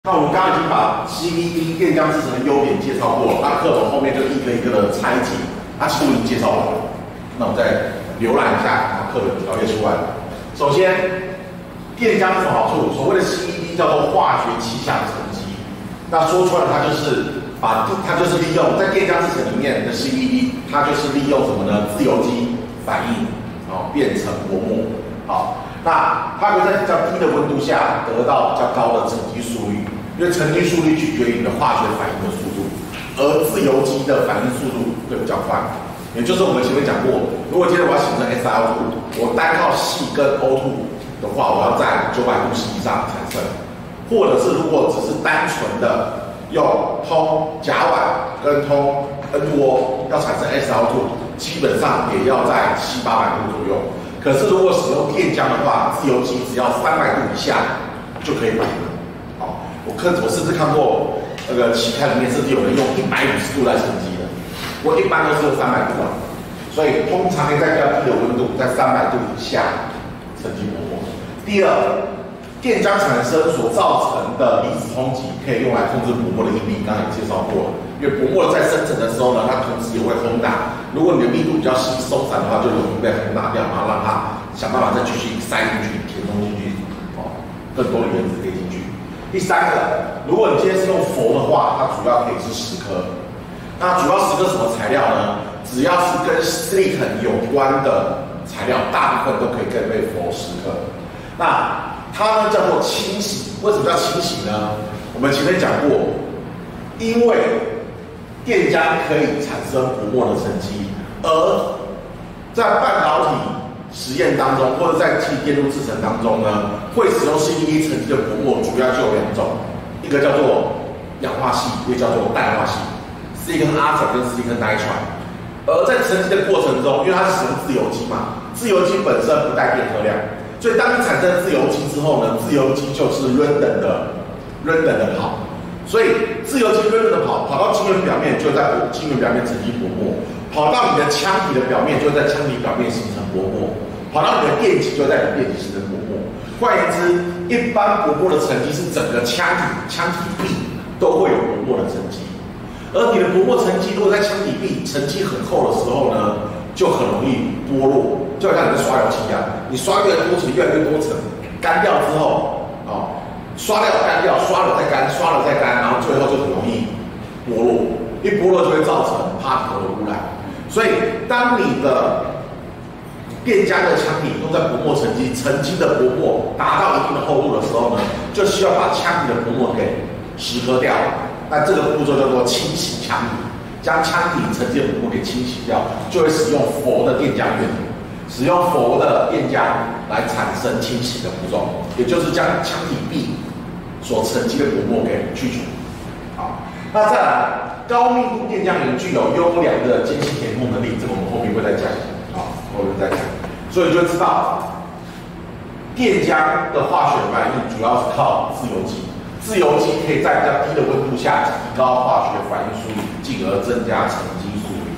那我们刚刚已经把 CVD 电浆制成的优点介绍过了，那课本后面就一个一个的拆解，那其实我已经介绍完了。那我们再浏览一下，把课本条列出来。首先，电浆有什么好处？所谓的 CVD 叫做化学气象沉积。那说出来，它就是利用在电浆制成里面的 CVD， 它就是利用什么呢？自由基反应，变成薄膜。好。 那它会在比较低的温度下得到比较高的沉积速率，因为沉积速率取决于你的化学反应的速度，而自由基的反应速度会比较快。也就是我们前面讲过，如果今天我要形成 SiO2， 我单靠硒跟 O2 的话，我要在900度 C 以上产生，或者是如果只是单纯的用通甲烷跟通 N2O 要产生 SiO2， 基本上也要在700-800度左右。 可是如果使用电浆的话，自由基只要300度以下就可以反应了。好，我甚至看过那个期刊里面甚至有人用150度来沉积的，我一般都是用300度啊。所以通常可以在比较低的温度，在300度以下沉积薄膜。第二，电浆产生所造成的离子冲击可以用来控制薄膜的应力，刚才也介绍过了。因为薄膜在生成的时候呢，它同时也会轰打。 如果你的密度比较稀松散的话，就容易被轰打掉，然后让它想办法再继续塞进去、填充进去，更多的原子可以进去。第三个，如果你今天是用氟的话，它主要可以是10颗。那主要10颗什么材料呢？只要是跟 silicon 有关的材料，大部分都可以被氟10颗。那它呢叫做清洗，为什么叫清洗呢？我们前面讲过，因为 电浆可以产生薄膜的沉积，而在半导体实验当中，或者在气电路制成当中呢，会使用 CVD 沉积的薄膜，主要就有2种，一个叫做氧化系，一个叫做氮化系 ，silicon argon 跟 silicon nitride。而在沉积的过程中，因为它是使用自由基嘛，自由基本身不带电荷量，所以当你产生自由基之后呢，自由基就是 random 的跑。 所以自由基润润的跑到晶圆表面，就在晶圆表面沉积薄膜；跑到你的腔体的表面，就在腔体表面形成薄膜；跑到你的电极，就在你的电极形成薄膜。换言之，一般薄膜的沉积是整个腔体壁都会有薄膜的沉积，而你的薄膜沉积如果在腔体壁沉积很厚的时候呢，就很容易剥落，就好像你在刷油漆一样，你刷越多层，越来越多层，干掉之后，刷掉干掉，刷了再干，刷了再干，然后最后就很容易剥落，一剥落就会造成particle的污染。所以，当你的电浆的腔体都在薄膜沉积的薄膜达到一定的厚度的时候呢，就需要把腔体的薄膜给蚀刻掉。那这个步骤叫做清洗腔体，将腔体沉积的薄膜给清洗掉，就会使用氟的电浆原理。 使用氟的电浆来产生清洗的步骤，也就是将腔体壁所沉积的薄膜给去除。好，那再来，高密度电浆源具有优良的间隙填充能力，这个我们后面会再讲。好，后面再讲。所以你就知道，电浆的化学反应主要是靠自由基，自由基可以在比较低的温度下提高化学反应速率，进而增加沉积速率。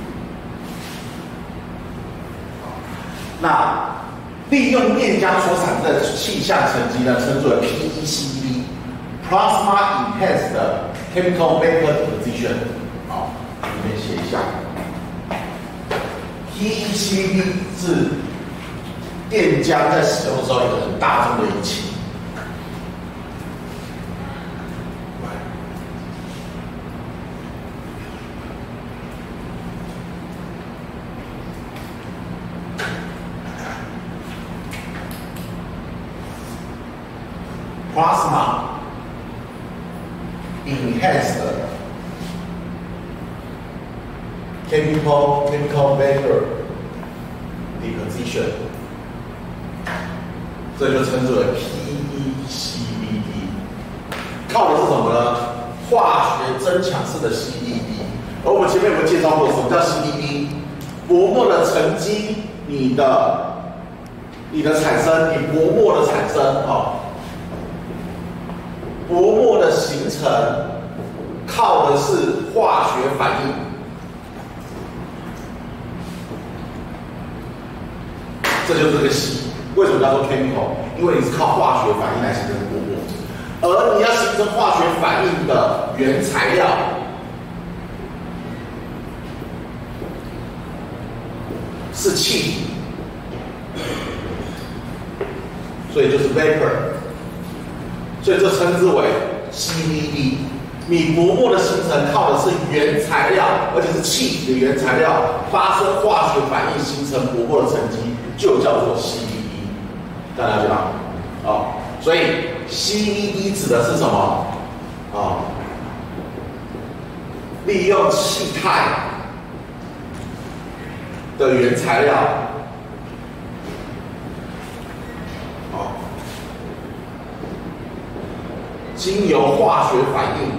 那利用电浆所产生的气象沉积呢，称之为 PECVD（Plasma Enhanced Chemical Vapor Deposition）。好，这边写一下 ，PECVD 是电浆在使用的时候一个很大众的仪器。 Plasma enhanced chemical vapor deposition， 这就称之为 PECVD。靠的是什么呢？化学增强式的 CVD。而我们前面有没有介绍过什么叫 CVD？ 薄膜的沉积，你的产生，你薄膜的产生，薄膜的形成靠的是化学反应，这就是这个硒。为什么叫做 chemical？ 因为你是靠化学反应来形成薄膜。 而你要形成化学反应的原材料是气体，所以就是 vapor， 所以这称之为 CVD。你薄膜的形成靠的是原材料，而且是气体的原材料发生化学反应形成薄膜的沉积，就叫做 CVD。大家知道？哦，所以 CVD 指的是什么？哦，利用气态的原材料，哦，经由化学反应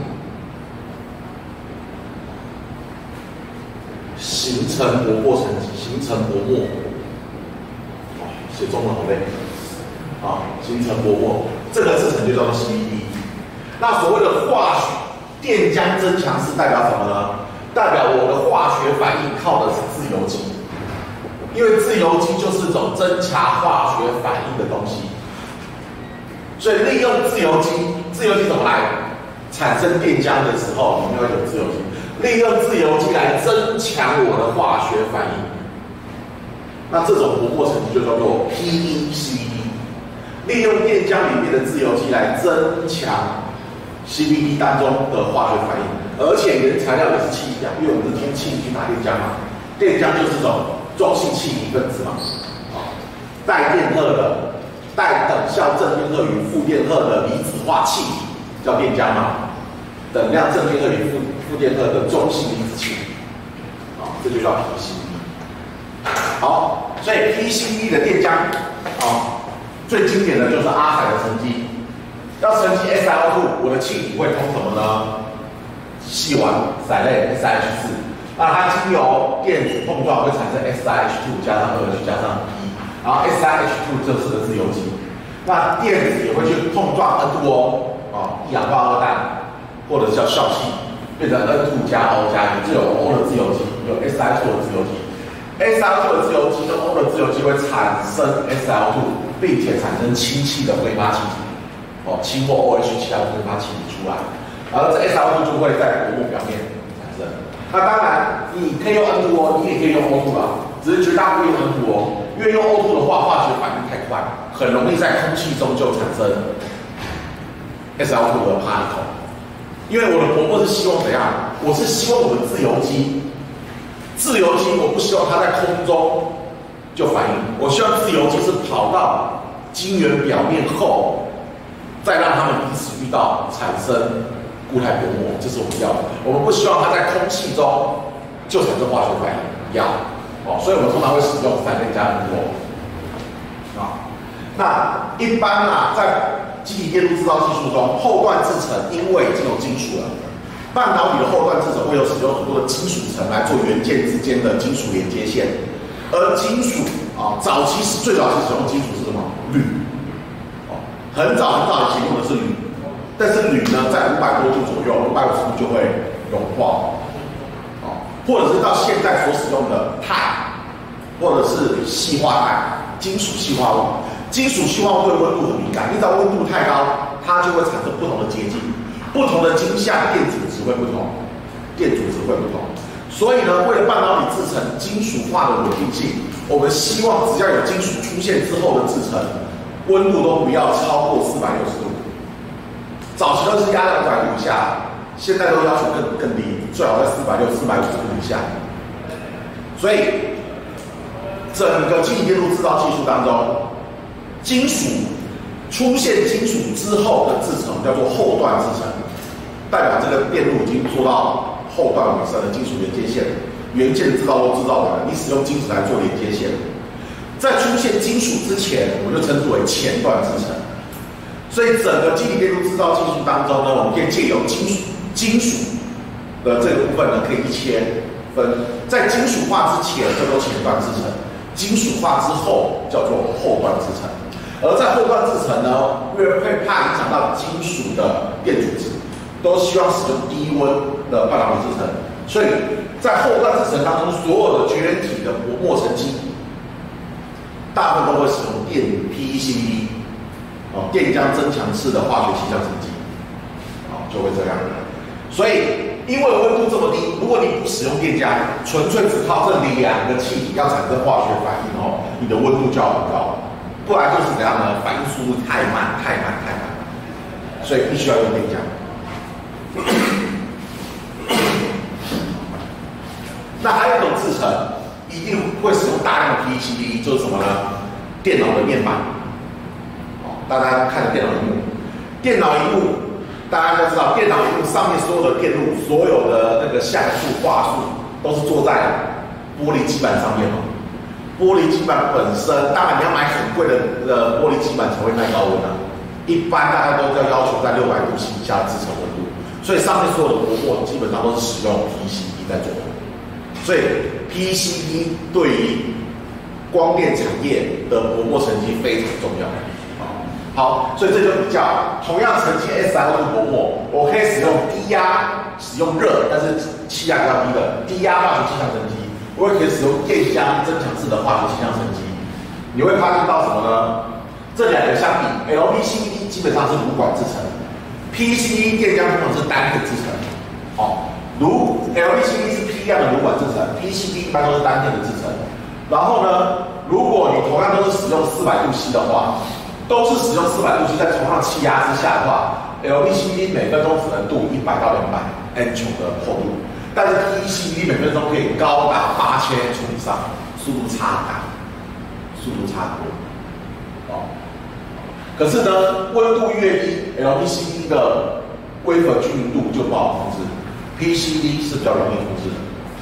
形成薄膜沉积，形成薄膜。哦，写中文好累。啊，形成薄膜，这个制成就叫做 CVD。那所谓的化学电浆增强式代表什么呢？代表我的化学反应靠的是自由基，因为自由基就是一种增强化学反应的东西，所以利用自由基，自由基怎么来？产生电浆的时候，我们要有自由基，利用自由基来增强我的化学反应。那这种薄膜沉积就叫做 PECVD。利用电浆里面的自由基来增强 CVD 当中的化学反应，而且原材料也是气体啊，因为我们是用气体去打电浆嘛，电浆就是种中性气体分子嘛，带电荷的、带等效正电荷与负电荷的离子化气体叫电浆嘛，等量正电荷与负电荷的中性离子气体，这就叫 PCV。好，所以 PCV 的电浆最经典的就是阿海的沉积，要沉积 SiO2， 我的气体会通什么呢？硒烷硒类 SiH4， 那它经由电子碰撞会产生 SiH2 加上2H 加上 E， 然后 SiH2 就是个自由基，那电子也会去碰撞 N2O 一氧化二氮，或者叫笑气，变成 N2 加 O 加 E， 就有 O 的自由基，有 SiH2 的自由基。SiO2 的自由基跟 O 的自由基会产生 SiO2， 并且产生氢气的挥发气体，氢或 OH 其他的挥发气体出来，然后这 SiO2 就会在薄膜表面产生。那当然，你可以用 N2O， 你也可以用 O2 啦，只是绝大部分用 N2O， 因为用 O2 的话，化学反应太快，很容易在空气中就产生 SiO2 的 particle。因为我的薄膜是希望怎样？我是希望我的自由基我不希望它在空中就反应，我希望自由基是跑到晶圆表面后，再让它们彼此遇到，产生固态薄膜，这是我们要的。我们不希望它在空气中就产生化学反应，所以我们通常会使用3类加 N2O。那一般在基体电路制造技术中，后段制程因为已经有金属了。半导体的后段制程会有使用很多的金属层来做元件之间的金属连接线，而金属最早期使用金属是什么？铝，很早以前用的是铝，但是铝呢，在500多度左右，550度就会融化，或者是到现在所使用的钛，或者是细化钛，金属细化物。金属细化物对温度很敏感，你只要温度太高，它就会产生不同的结晶。不同的晶相电阻值会不同，所以呢，为了半导体制成金属化的稳定性，我们希望只要有金属出现之后的制成，温度都不要超过460度。早期都是压在500度以下，现在都要求更低，最好在460、450度以下。所以，整个基体电路制造技术当中，金属出现金属之后的制成叫做后段制成。代表这个电路已经做到后段尾声的金属连接线，元件制造都制造完了，你使用金属来做连接线。在出现金属之前，我们就称之为前段制成。所以整个基体电路制造技术当中呢，我们可以借由金属的这个部分呢，可以一切分。在金属化之前叫做前段制成，金属化之后叫做后段制成。而在后段制成呢，因为会怕影响到金属的电阻值。都希望使用低温的半导体制成，所以在后段制成当中，所有的绝缘体的薄膜沉积，大部分都会使用电 PECVD，电浆增强式的化学气象沉积。 就会这样。所以因为温度这么低，如果你不使用电浆，纯粹只靠这两个气体要产生化学反应哦，你的温度就要很高，不然就是怎样呢？反应速度太慢，所以必须要用电浆。那还有一种制成，一定会使用大量的 PCB， 就是什么呢？电脑的面板。大家看着电脑荧幕，电脑荧幕大家都知道，电脑荧幕上面所有的电路、所有的那个像素、画素都是做在玻璃基板上面嘛。玻璃基板本身，当然你要买很贵的玻璃基板才会耐高温啊。一般大家都要求在600度 C 以下的制成温度，所以上面所有的薄膜基本上都是使用 PCB 在做的。所以 PCB 对于光电产业的薄膜成绩非常重要。好，所以这就比较，同样沉积 SiO2 薄膜，我可以使用低压、使用热，但是气压比较低的低压化学气象沉积，我也可以使用电浆增强式的化学气象沉积。你会发现到什么呢？这两个相比 ，LPCVD 基本上是卤管制成 ，PCB 电浆通常是单片制成。LPCVD 是批量的卤管制成 ，PCB 一般都是单片的制成。然后呢，如果你同样都是使用400度 C 的话，都是使用400度 C， 在同样气压之下的话 ，LPCVD 每分钟只能镀100到200 Angstrom 的厚度，但是 PCB 每分钟可以高达8000 Angstrom 以上，速度差很多。可是呢，温度越低 ，LPCVD 的微粉均匀度就不好控制 ，PCB 是比较容易控制的。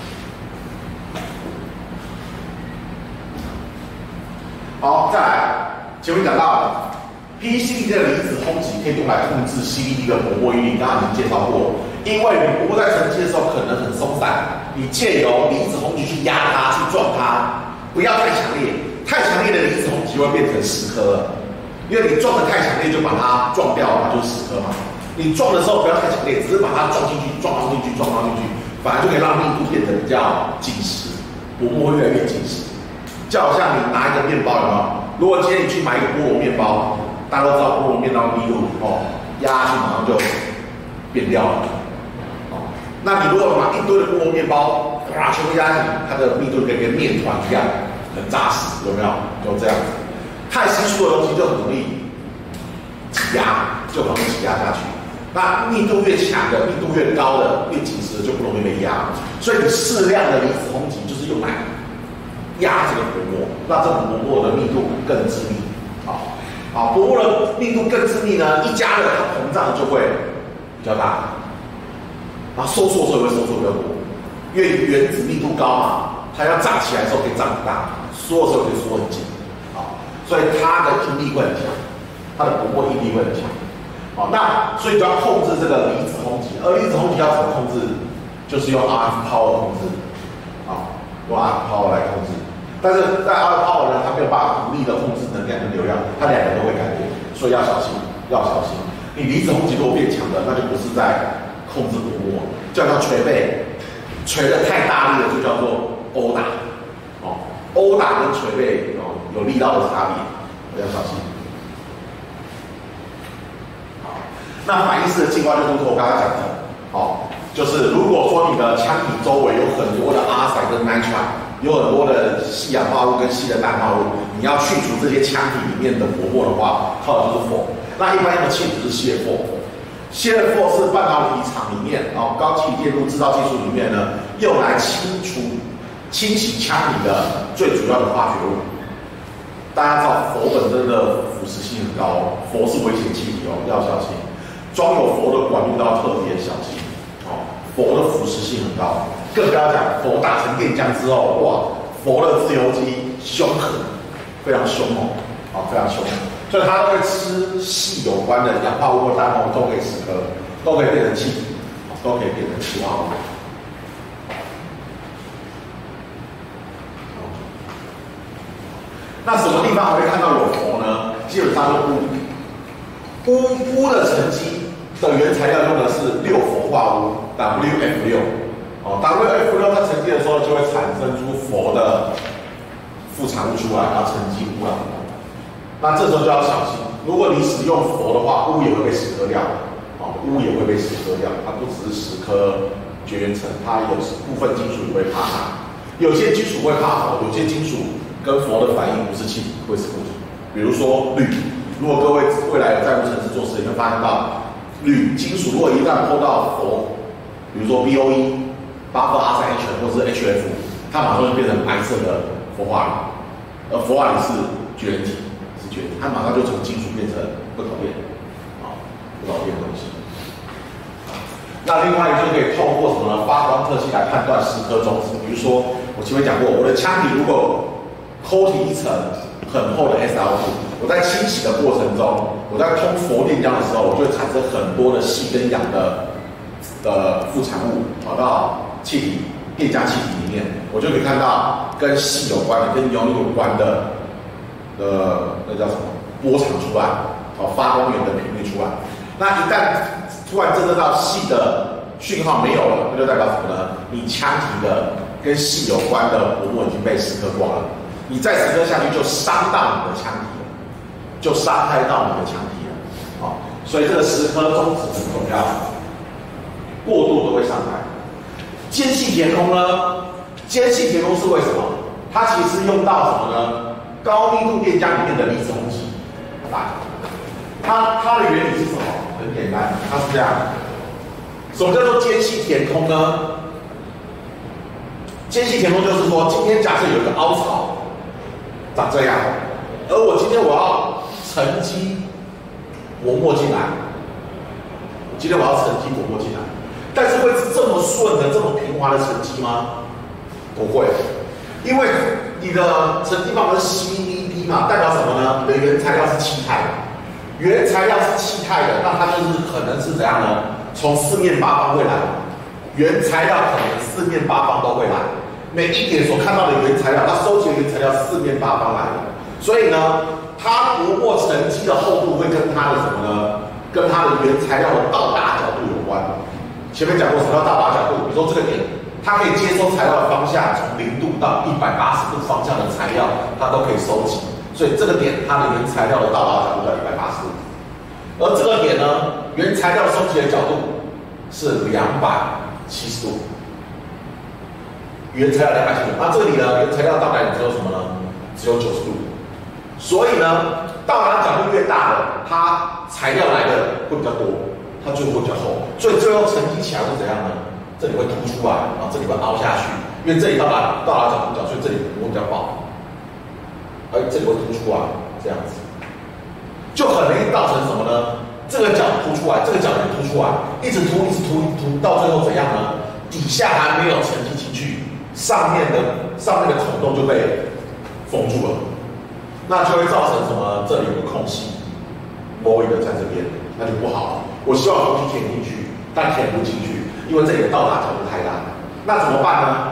好，再来。前面讲到 ，PCB 的离子轰击可以用来控制 CVD 的薄膜应力，刚刚已经介绍过。因为你薄膜在沉积的时候可能很松散，你借由离子轰击去压它、去撞它，不要太强烈，太强烈的离子轰击会变成蚀刻了。因为你撞得太强烈，就把它撞掉了，就是蚀刻嘛。你撞的时候不要太强烈，只是把它撞进去、撞进去，反而就可以让密度变得比较紧实，薄膜会越来越紧实。就好像你拿一个面包，有没有？如果今天你去买一个菠萝面包，大家都知道菠萝面包密度压下去马上就变掉了。那你如果把一堆的菠萝面包全部压下去，它的密度跟面团一样，很扎实，有没有？就这样子。太稀疏的东西就很容易挤压，下去。那密度越强的、密度越高的、越紧实的就不容易被压。所以你适量的离子轰击就是用来压这个薄膜，让这个薄膜的密度更致密。薄膜的密度更致密呢，一加热它膨胀就会比较大，然后收缩的时候会收缩比较多，因为原子密度高嘛，它要胀起来的时候可以胀很大，缩的时候可以缩很紧，所以它的应力会很强，它的薄膜应力会很强。那所以就要控制这个离子轰击，而离子轰击要怎么控制？就是用 RF power 控制，用 RF power 来控制。但是在 RF power 呢，它没有办法独立的控制能量跟流量，它两个都会改变，所以要小心，你离子轰击如果变强的，那就不是在控制薄膜，叫捶背，捶得太大力了就叫做殴打，殴打跟捶背有力道的差别，要小心。那反应式的进化就是我刚刚讲的，就是如果说你的腔体周围有很多的阿塞跟 nitrile， 有很多的细氧化物跟细的氮化物，你要去除这些腔体里面的薄膜的话，靠的就是 FOR。那一般用的气体就是 CF4。CF4 是半导体厂里面高气电路制造技术里面呢，用来清洗腔体的最主要的化学物。大家知道氟本身的腐蚀性很高，氟是危险气体要小心。装有氟的管路都要特别小心，氟的腐蚀性很高，更不要讲氟打成电浆之后，哇，氟的自由基凶狠，非常凶猛，非常凶猛，所以它都会吃细有关的氧化物或氮化物都可以蚀刻，都可以变成气体，都可以变成气化物。那什么地方还会看到有氟呢？基本上就钨的沉积的原材料用的是6氟化钨 WF6，WF6 它沉积的时候就会产生出氟的副产物出来，然后沉积钨了。那这时候就要小心，如果你使用氟的话，钨也会被蚀刻掉， 钨也会被蚀刻掉，它不只是蚀刻绝缘层，它有部分金属也会怕它。有些金属会怕氟，有些金属跟氟的反应不是气体，会是固体。比如说铝，如果各位未来有在无尘室做实验，会发现到铝金属如果一旦碰到氟，比如说 BOE、8F-R3H 或者是 HF， 它马上就变成白色的氟化铝，而氟化铝是绝缘体，它马上就从金属变成不导电，不导电的东西。那另外就可以透过什么呢？发光特性来判断蚀刻中子。比如说，我前面讲过，我的腔体如果抠体一层很厚的 SL2， 我在清洗的过程中，我在通氟电浆的时候，我就会产生很多的氦跟氧的副产物跑到气体电浆气体里面，我就可以看到跟氦有关的、跟氧有关的那叫什么波长出来，发光源的频率出来。那一旦突然侦测到氦的讯号没有了，那就代表什么呢？你腔体的跟氦有关的薄膜已经被蚀刻光了，你再蚀刻下去就伤到你的腔体了，就伤害到你的腔体了。所以这个蚀刻中子很重要，过度都会伤害。间隙填空呢？间隙填空是为什么？它其实是用到什么呢？高密度电浆里面的离子轰击来。它的原理是什么？很简单，它是这样。什么叫做间隙填空呢？间隙填空就是说，今天假设有一个凹槽长这样，而我今天我要沉积薄膜进来，但是会是这么顺的、这么平滑的沉积吗？不会，因为你的沉积方是 CVD 嘛，代表什么呢？你的原材料是气态的。原材料是气态的，那它就是可能是怎样呢？从四面八方会来，原材料可能四面八方都会来。每一点所看到的原材料，它收集的原材料四面八方来的，所以呢，它薄膜沉积的厚度会跟它的什么呢？跟它的原材料的到达角度有关。前面讲过什么叫到达角度？比如说这个点，它可以接收材料的方向从0度到180度方向的材料，它都可以收集。所以这个点它的原材料的到达角度在180度，而这个点呢，原材料收集的角度是270度。原材料270度，那这里呢，原材料到达点只有什么呢？只有90度。所以呢，到达角度越大的，它材料来的会比较多，它最后会比较厚，所以最后沉积起来会怎样呢？这里会凸出来，然后这里会凹下去，因为这里到达角度角，所以这里会比较薄。这里会凸出来，这样子，就很容易造成什么呢？这个角凸出来，这个角也凸出来，一直凸，到最后怎样呢？底下还没有沉积进去，上面的孔洞就被封住了，那就会造成什么？这里有个空隙，某一个在这边，那就不好了。我希望空气填进去，但填不进去，因为这里的到达角度太大，那怎么办呢？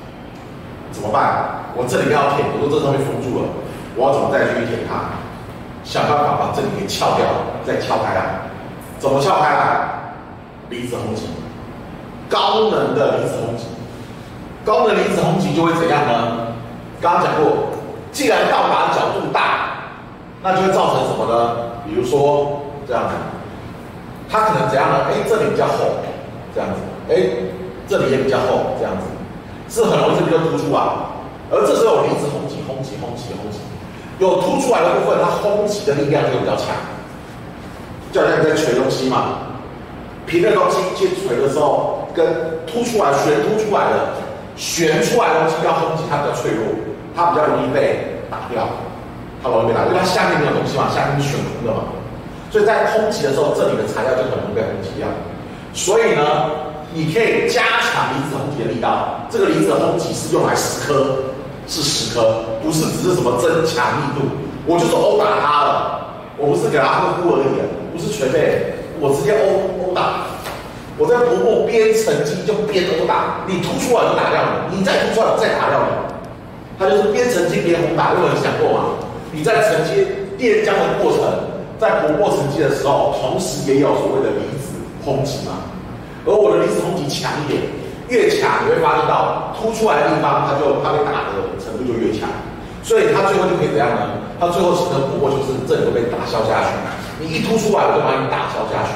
我这里要填，我说这上面封住了。我要怎么再去填它？想办法把这里给撬掉，再撬开来。怎么撬开来？离子轰击，高能的离子轰击。高能离子轰击就会怎样呢？刚刚讲过，既然到达角度大，那就会造成什么呢？比如说这样子，它可能怎样呢？这里比较厚，这样子，这里也比较厚，这样子，是很容易这边就凸出来。而这时候有离子轰击。有凸出来的部分，它轰击的力量就比较强。就好像你在锤东西嘛，平的东西去锤的时候，跟凸出来、悬出来的东西要轰击，它比较脆弱，它比较容易被打掉，因为它下面没有东西嘛，下面是悬空的嘛，所以在轰击的时候，这里的材料就很容易被轰击掉。所以呢，你可以加强离子轰击的力道，这个离子轰击是用来蚀刻。不是只是什么增强密度，我就是殴打它了，我不是给它呵护而已，不是捶背，我直接殴打，我在薄膜边沉积就边殴打，你凸出来就打掉你，你再凸出来再打掉你，它就是边沉积边轰打，因为我讲过嘛，你在承接电浆的过程，在薄膜沉积的时候，同时也有所谓的离子轰击嘛，而我的离子轰击强一点。越强，你会发现到凸出来的地方，它被打的程度就越强，所以它最后就可以怎样呢？它最后形成薄膜就是这里会被打消下去，你一凸出来，我就把你打消下去。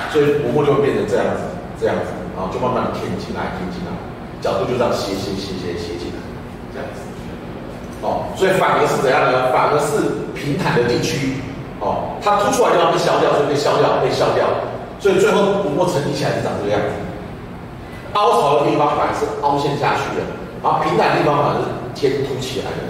所以薄膜就会变成这样子，然后就慢慢的填进来，角度就这样斜进来，这样子。哦，所以反而是怎样呢？反而是平坦的地区，哦，它凸出来的地方被削掉，所以被削掉，所以最后薄膜沉积起来是长这个样子。凹槽的地方反而是凹陷下去的，然后平坦的地方反而是填凸起来的。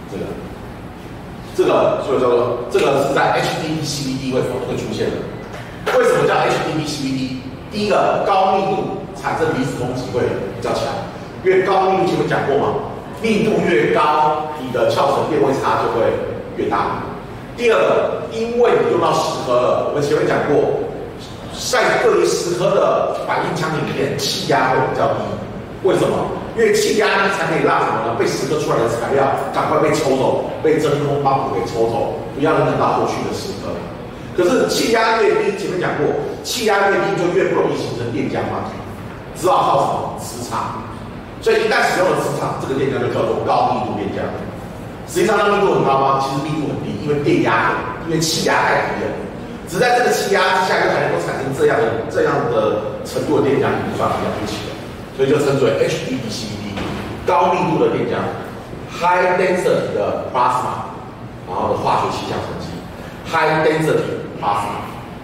这个所以叫做这个是在 HDB CVD 会出现的。为什么叫 HDB CVD？ 第一个高密度产生离子冲击会比较强，因为高密度前面讲过嘛，密度越高，你的壳层变位差就会越大。第二个，因为你用到蚀刻了，我们前面讲过，在对于蚀刻的反应腔里面，气压会比较低。为什么？因为气压低才可以让什么呢？被蚀刻出来的材料赶快被抽走，被真空帮浦给抽走，不要影响到后续的蚀刻。可是气压越低，前面讲过，气压越低就越不容易形成电浆嘛，只好靠什么？磁场。所以一旦使用了磁场，这个电浆就叫做高密度电浆。实际上它密度很高吗？其实密度很低，因为电压，因为气压太低了。只在这个气压之下，就才能够产生这样的程度的电浆，已经算很了不起了。所以就称之为 HDB-CVD， 高密度的电浆 ，high density 的 plasma， 然后的化学气象成绩 ，high density plasma。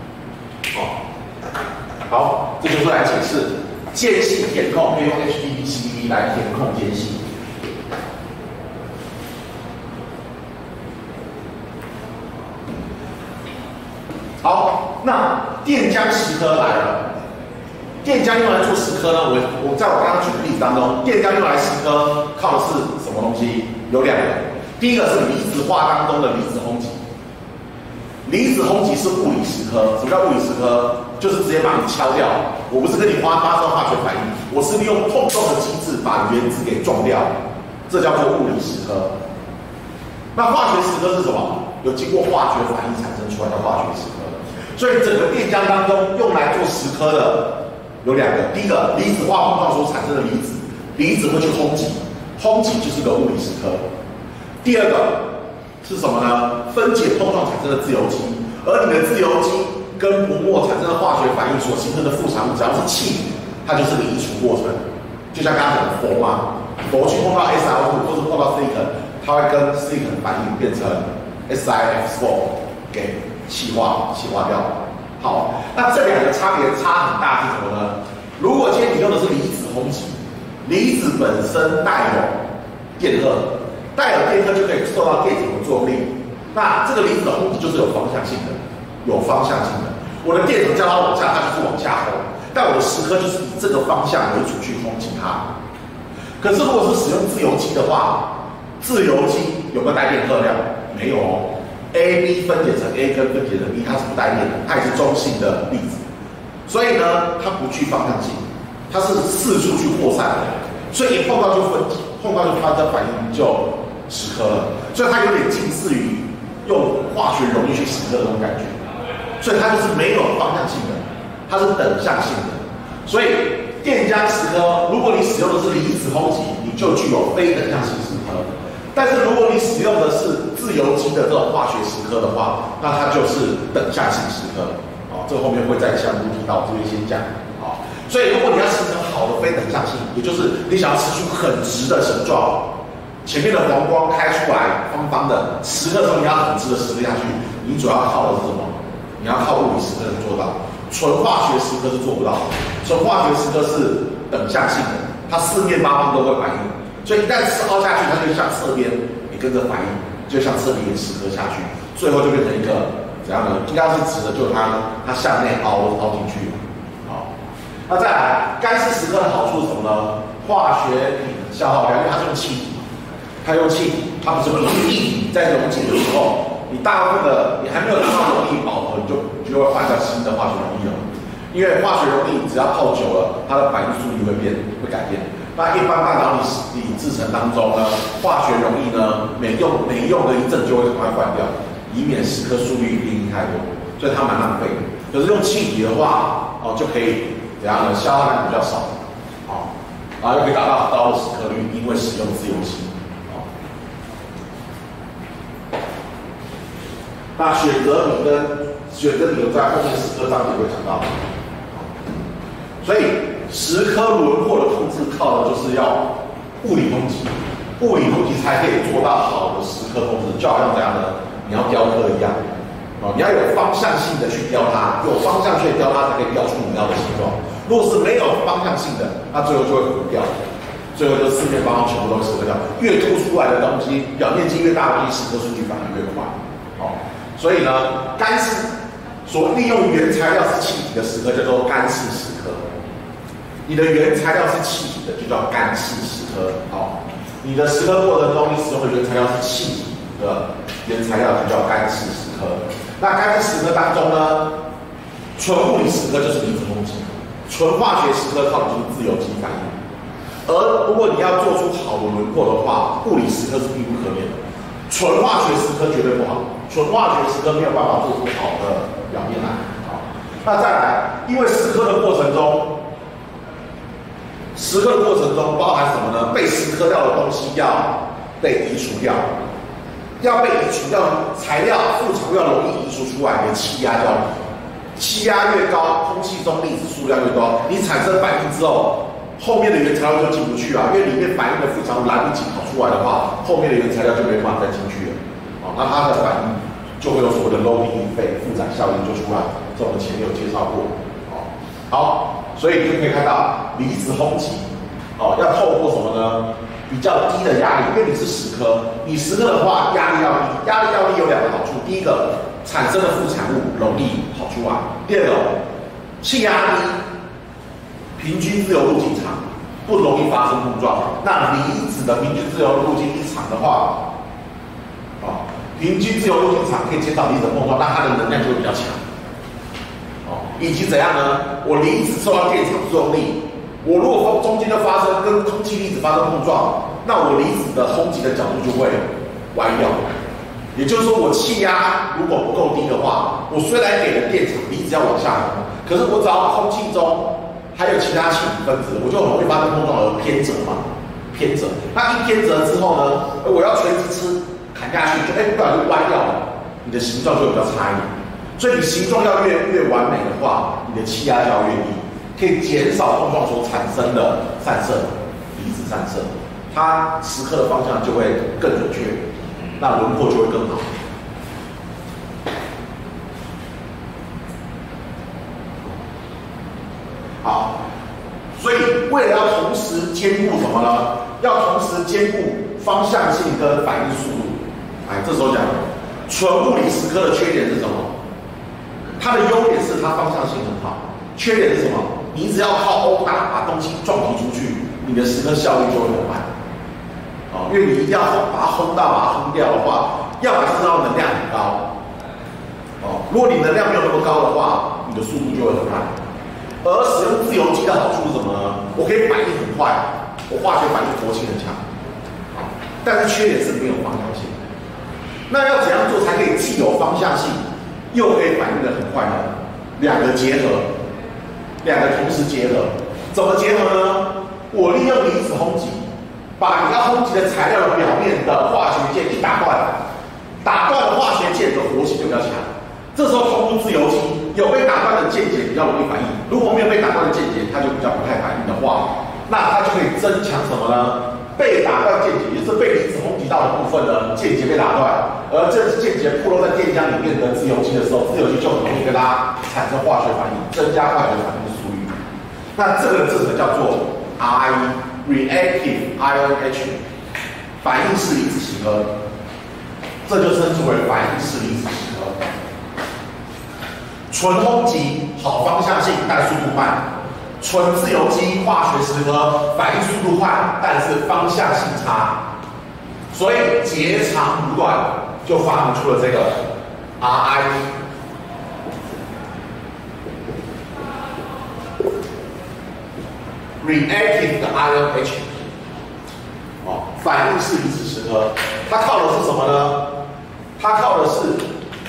好，这就是来解释间隙填空可以用 HDB-CVD 来填空间隙。好，那电浆蚀刻来了。电浆用来做蚀刻呢？我在我刚刚举的例子当中，电浆用来蚀刻靠的是什么东西？有两个，第一个是离子化当中的离子轰击。离子轰击是物理蚀刻，什么叫物理蚀刻？就是直接把你敲掉。我不是跟你发生化学反应，我是利用碰撞的机制把原子给撞掉，这叫做物理蚀刻。那化学蚀刻是什么？有经过化学反应产生出来的化学蚀刻。所以整个电浆当中用来做蚀刻的有两个，第一个离子化碰撞所产生的离子，离子会去轰击，轰击就是个物理蚀刻。第二个是什么呢？分解碰撞产生的自由基，而你的自由基跟薄膜产生的化学反应所形成的副产物，只要是气体，它就是个移除过程。就像刚刚讲的氟嘛，氟去碰到 SiO2 或是碰到 silicon， 它会跟 silicon 反应变成 SiF4 给气化掉。好，那这两个差别差很大是什么呢？如果今天你用的是离子轰击，离子本身带有电荷，带有电荷就可以受到电子的作用力。那这个离子的轰击就是有方向性的，我的电子叫它往下，它就是往下轰，但我的蚀刻就是以这个方向为主去轰击它。可是如果是使用自由基的话，自由基有没有带电荷量？没有哦。AB 分解成 A 跟分解成 B， 它是不带电的，它也是中性的粒子，所以呢，它不具方向性，它是四处去扩散的，所以一碰到就分解，碰到就发生反应就蚀刻了，所以它有点近似于用化学溶液去蚀刻的那种感觉，所以它就是没有方向性的，它是等向性的，所以电浆蚀刻，如果你使用的是离子轰击，你就具有非等向性蚀刻。但是如果你使用的是自由基的这种化学蚀刻的话，那它就是等向性蚀刻。这个后面会再相互提到，这边先讲。所以如果你要形成好的非等向性，也就是你想要吃出很直的形状，前面的黄光开出来方方的，蚀刻的时候你要很直的蚀刻下去，你主要靠的是什么？你要靠物理蚀刻去做到，纯化学蚀刻是做不到的。纯化学蚀刻是等向性的，它四面八方都会反应。所以一旦凹下去，它就向侧边也跟着反应，就向侧边也蚀刻下去，最后就变成一个怎样呢？应该是直的，就是它向内凹进去。好，那再来干式蚀刻的好处是什么呢？化学品消耗量，因为它是用气体，它不是用液体在溶解的时候，你大部分的你还没有达到溶液饱和，你就会换掉新的化学溶液了，因为化学溶液只要泡久了，它的反应速率会改变。那一般半导体制程当中呢，化学溶液呢，每用个一阵就会赶快换掉，以免蚀刻速率变太多，所以它蛮浪费的。可是用气体的话，就可以怎样呢？消耗量比较少，然后又可以达到很高的蚀刻率，因为使用自由基。那选择理在后面蚀刻章节会讲到。 所以蚀刻轮廓的控制靠的就是要物理攻击，物理攻击才可以做到好的蚀刻控制，就好像怎样呢？你要雕刻一样，你要有方向性的去雕它，有方向去雕它才可以雕出你要的形状。如果是没有方向性的，那最后就会糊掉，最后就四面八方全部都蚀刻掉。越凸出来的东西，表面积越大的东西，蚀刻速度反而越快。所以呢，干式所利用原材料是气体的蚀刻叫做干式蚀刻。你的原材料是气体的，就叫干式蚀刻。你的蚀刻过程中，你使用的原材料是气体的原材料，就叫干式蚀刻。那干式蚀刻当中呢，纯物理蚀刻就是离子轰击，纯化学蚀刻靠的就是自由基反应。而如果你要做出好的轮廓的话，物理蚀刻是必不可免的，纯化学蚀刻绝对不好，纯化学蚀刻没有办法做出好的表面来。那再来，因为蚀刻的过程中，包含什么呢？被蚀刻掉的东西要被移除掉，要被移除掉，材料副材料容易移除出来，你的气压就要低，气压越高，空气中粒子数量越多，你产生反应之后，后面的原材料就进不去啊，因为里面反应的副产物来不及跑出来的话，后面的原材料就没办法再进去了。那它的反应就会有所谓的 loading effect 负载效应就出来，这我们前面有介绍过。好，所以你就可以看到离子轰击，要透过什么呢？比较低的压力，因为你是蚀刻，你蚀刻的话压力要低，压力要低有两个好处，第一个产生的副产物容易跑出来，第二个气压低，平均自由路径长，不容易发生碰撞。那离子的平均自由路径一长的话，平均自由路径长可以减少离子碰撞，那它的能量就会比较强。以及怎样呢？我离子受到电场作用力，我如果中间就发生跟空气粒子发生碰撞，那我离子的轰击的角度就会歪掉。也就是说，我气压如果不够低的话，我虽然给了电场，离子要往下冲，可是我只要空气中还有其他气体分子，我就很容易发生碰撞而偏折嘛，偏折。那一偏折之后呢，我要垂直砍下去，就不小心歪掉了，你的形状就比较差一点。所以你形状要越完美的话，你的气压就要越低，可以减少碰撞所产生的散射，离子散射，它蚀刻的方向就会更准确，那轮廓就会更好。好，所以为了要同时兼顾什么呢？要同时兼顾方向性跟反应速度。这时候讲纯物理蚀刻的缺点是什么？它的优点是它方向性很好，缺点是什么？你只要靠欧打把东西撞击出去，你的蚀刻效率就会很慢。因为你一定要把它轰掉的话，要么是要能量很高。如果你能量没有那么高的话，你的速度就会很慢。而使用自由基的好处是什么呢？我可以反应很快，我化学反应活性很强。但是缺点是没有方向性。那要怎样做才可以既有方向性？又可以反应的很快呢？两个结合，两个同时结合，怎么结合呢？我利用离子轰击，把你要轰击的材料的表面的化学键一打断，打断的化学键的活性就比较强。这时候通过自由基，有被打断的键结比较容易反应，如果没有被打断的键结，它就比较不太反应的话，那它就可以增强什么呢？被打断键结，也就是被离子轰击到的部分呢，键结被打断，而这键结暴露在电浆里面的自由基的时候，自由基就很容易跟它产生化学反应，增加化学反应的速率。那这个叫做 reactive ion etching 反应式离子蚀刻，这就称之为反应式离子蚀刻。纯轰击好方向性，但速度慢。纯自由基化学蚀刻反应速度快，但是方向性差，所以截长补短就发明出了这个 reactive ion etching 反应式离子蚀刻，它靠的是什么呢？它靠的是，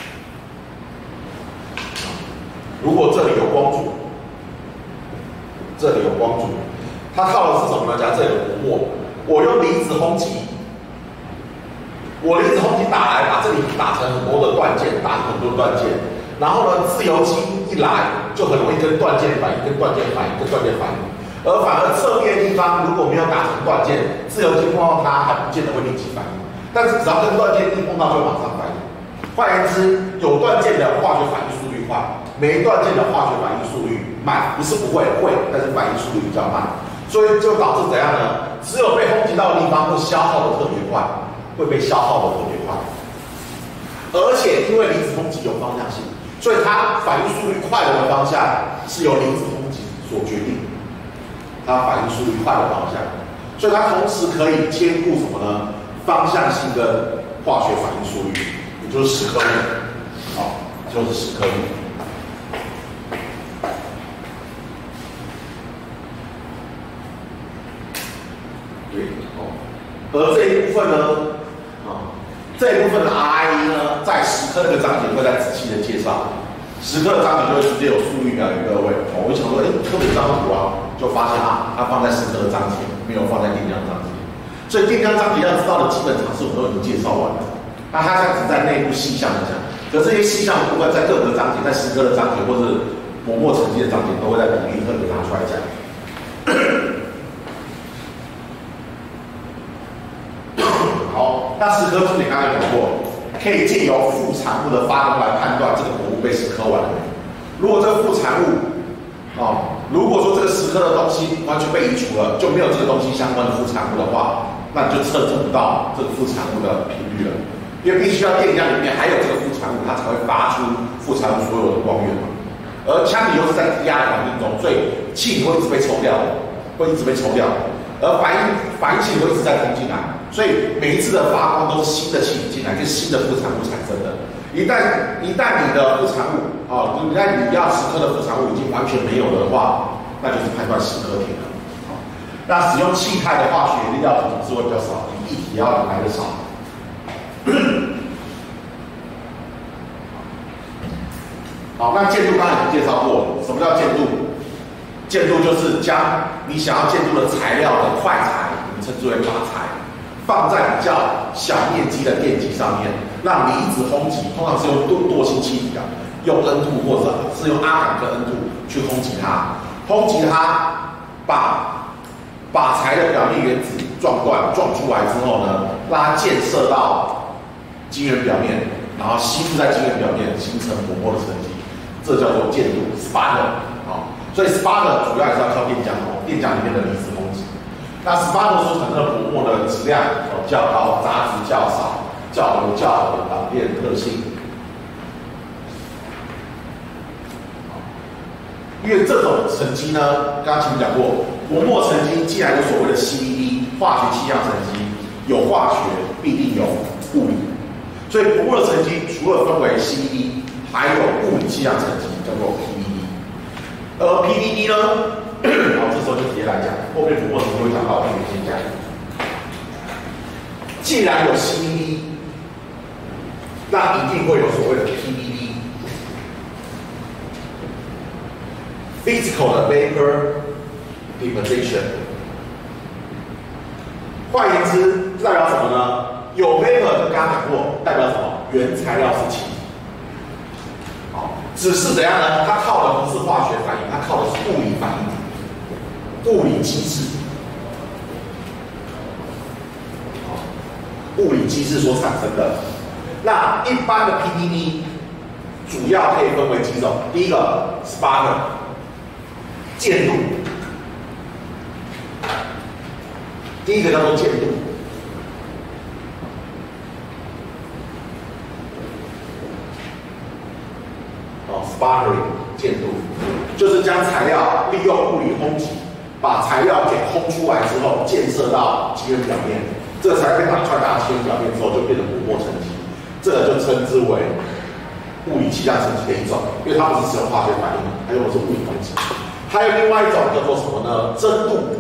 如果这里有光阻。这里有光阻，它靠的是什么呢？假设有薄膜，我用离子轰击，我离子轰击打来，把这里打成很多的断键，然后呢，自由基一来就很容易跟断键反应、跟断键反应、跟断键反应。而反而侧面的地方如果没有打成断键，自由基碰到它还不见得会立即反应，但是只要跟断键一碰到就会马上反应。换言之，有断键的化学反应速率快，没断键的化学反应速率慢，不是不会，会，但是反应速率比较慢，所以就导致怎样呢？只有被轰击到的地方会消耗的特别快，会被消耗的特别快。而且因为离子轰击有方向性，所以它反应速率快的方向是由离子轰击所决定。它反应速率快的方向，所以它同时可以兼顾什么呢？方向性跟化学反应速率，也就是时刻率，好，就是时刻率。对，哦，而这一部分呢，这一部分的 RIE 呢，在时刻那个章节会再仔细的介绍。时刻的章节就会直接有速率表给各位。我就想说，特别这张图啊，就发现啊，它放在时刻的章节，没有放在电浆章节。所以电浆章节要知道的基本常识，我们都已经介绍完了。那它现在只在内部细项的讲，可这些细项的部分在各个章节，在时刻的章节或是磨墨成绩的章节，都会在比例特别拿出来讲。好，那时刻重点刚才讲过。可以借由副产物的发动来判断这个活物被蚀刻完了没。如果这个副产物，如果说这个蚀刻的东西完全被移除了，就没有这个东西相关的副产物的话，那你就测证不到这个副产物的频率了，因为必须要电浆里面还有这个副产物，它才会发出副产物所有的光源嘛。而腔体又是在低压的环境中，所以气体会一直被抽掉，会一直被抽掉，而反应气体会一直在冲进来。所以每一次的发光都是新的气体进来，就是新的副产物产生的。一旦你的副产物你要蚀刻的副产物已经完全没有了的话，那就是判断蚀刻停了。那使用气态的化学原料体是会比较少，比液体要来的少。好，那键度刚才已经介绍过了，什么叫键度？键度就是将你想要键度的材料的快材，我们称之为靶材。放在比较小面积的电极上面，让离子轰击，通常是用惰性气体用 N2 或者是用阿港跟 N2去轰击它，把靶材的表面原子撞出来之后呢，让它溅射到晶圆表面，然后吸附在晶圆表面，形成薄膜的沉积，这叫做键度 sputter。所以 sputter 主要还是要靠电浆电浆里面的离子轰击。那sputter所产生的薄膜的质量较高，杂质较少，较有较好的导电特性。因为这种沉积呢，刚刚前面讲过，薄膜沉积既然有所谓的 CVD 化学气象沉积，有化学必定有物理，所以薄膜的沉积除了分为 CVD， 还有物理气象沉积，叫做 PVD。而 PVD 呢？好，这时候就直接来讲，后面薄膜层会讲到，我先讲。既然有 CVD， 那一定会有所谓的 PVD。Physical 的 vapor deposition， 换言之，代表什么呢？有 vapor， 刚刚讲过，代表什么？原材料是气体。好，只是怎样呢？它靠的不是化学反应，它靠的是物理反应。物理机制，物理机制所产生的。那一般的 PVD 主要可以分为几种，第一个 sputter 键度，第一个叫做键度。sputtering 键度就是将材料利用物理轰击。把材料给轰出来之后，溅射到晶圆表面，这个材料被传达晶圆表面之后，就变成薄膜沉积，这个就称之为物理气象沉积的一种，因为它不是使用化学反应，它用的是物理轰击。还有另外一种叫做什么呢？蒸镀。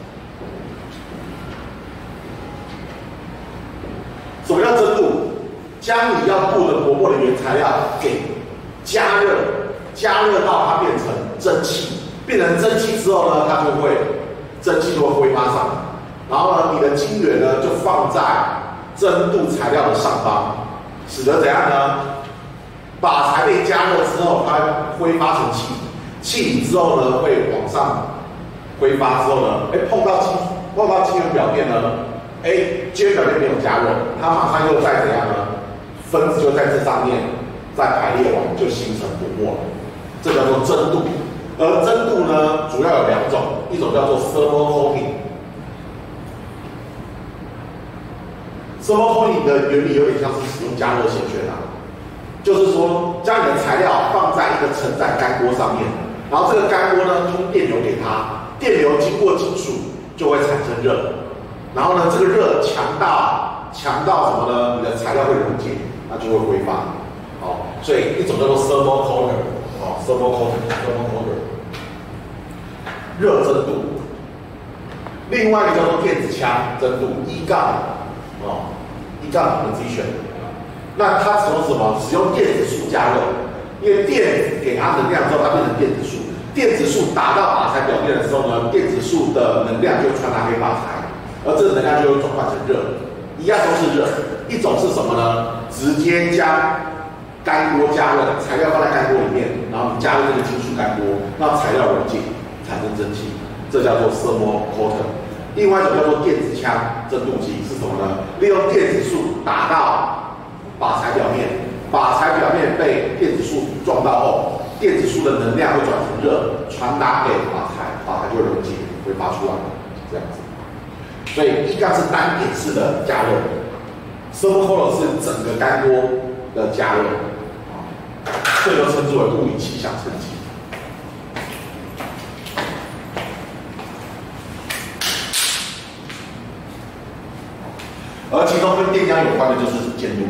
什么叫蒸镀？将你要镀的薄膜的原材料给加热到它变成蒸汽。变成蒸汽之后呢，蒸汽就会挥发上来，然后呢，你的晶圆呢就放在蒸镀材料的上方，使得怎样呢？靶材被加热之后，它挥发成气体， 气体之后呢，会往上挥发之后呢，碰到晶圆表面呢，晶圆表面没有加热，它马上又再怎样呢？分子就在这上面再排列完，就形成薄膜了，这叫做蒸镀。而蒸镀呢，主要有2种，一种叫做 thermal coating。thermal coating 的原理有点像是使用加热线圈啊，就是说将你的材料放在一个承载干锅上面，然后这个干锅呢通电流给它，电流经过金属就会产生热，然后呢这个热强到什么呢？你的材料会溶解，那就会挥发。所以一种叫做 thermal coater，thermal coater， 热蒸镀。另外一个叫做电子腔蒸镀，E杠position。那它使用什么？使用电子束加热，因为电子给它能量之后，它变成电子束。电子束打到靶材表面的时候呢，电子束的能量就传达给靶材，而这个能量就会转换成热。一样都是热，一种是什么呢？直接将干锅加热，材料放在干锅里面，然后你加入这个金属干锅，让材料溶解，产生蒸汽，这叫做 thermal coater。另外一种叫做电子腔蒸镀机是什么呢？利用电子束打到靶材表面，靶材表面被电子束撞到后，电子束的能量会转成热，传达给靶材，靶材就会溶解，挥发出来，这样子。所以一杠是单点式的加热 ，thermal coater 是整个干锅的加热，这个称之为物理气象成绩。而其中跟电浆有关的就是监督。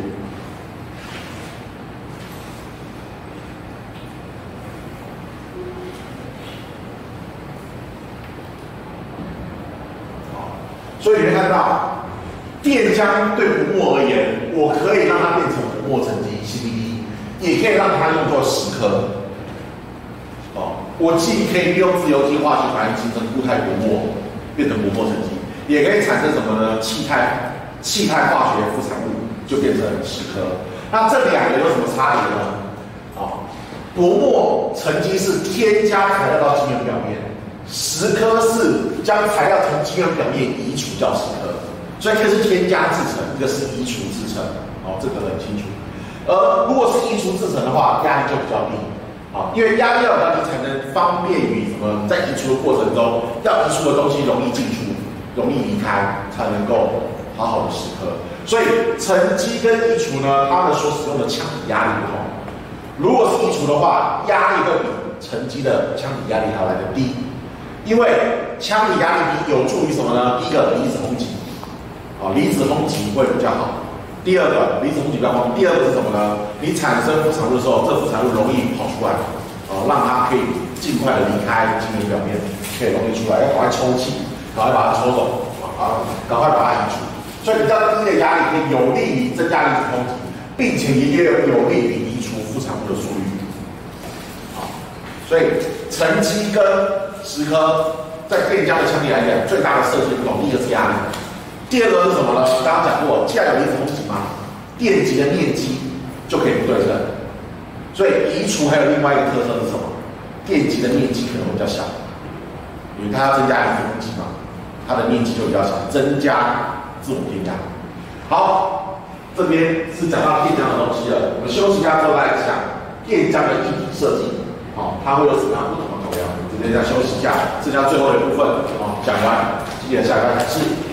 所以你会看到，电浆对薄膜而言，我可以让它变成薄膜沉积 CBD， 也可以让它用作蚀刻。我既可以利用自由基化学反应形成固态薄膜，变成薄膜沉积，也可以产生什么呢？气态化学副产物，就变成蚀刻。那这2个有什么差别呢？薄膜沉积是添加材料到晶圆表面。蚀刻是将材料从晶圆表面移除叫蚀刻，所以一个是添加制成，一个是移除制成，这个很清楚。而如果是移除制成的话，压力就比较低，因为压力要比较低，才能方便于什么，在移除的过程中，要移除的东西容易进出，容易离开，才能够好好的蚀刻。所以沉积跟移除呢，它们所使用的腔体压力不同。如果是移除的话，压力会比沉积的腔体压力还要来得低。因为腔体压力低，有助于什么呢？第一个，离子轰击，离子轰击会比较好。第二个，离子轰击比较方便。第二个是什么呢？你产生副产物的时候，这副产物容易跑出来，让它可以尽快的离开晶圆表面，可以容易出来，要赶快抽气，赶快把它抽走，赶快把它移除。所以比较低的压力可以有利于增加离子轰击，并且也有利于移除副产物的速率。所以沉积跟蚀刻在电浆的腔体来讲，最大的设计不同，第一个是压力，第二个是什么呢？我刚刚讲过，既然有离子轰击嘛，电极的面积就可以不对称，所以移除还有另外一个特色是什么？电极的面积可能会比较小，因为它要增加离子轰击嘛，它的面积就比较小，增加自我电压。好，这边是讲到电浆的东西了，我们休息一下之后来讲电浆的硬体设计。它会有什么样不同的考量？我们这边再休息一下，剩下最后的部分，讲完，记得下一班开始。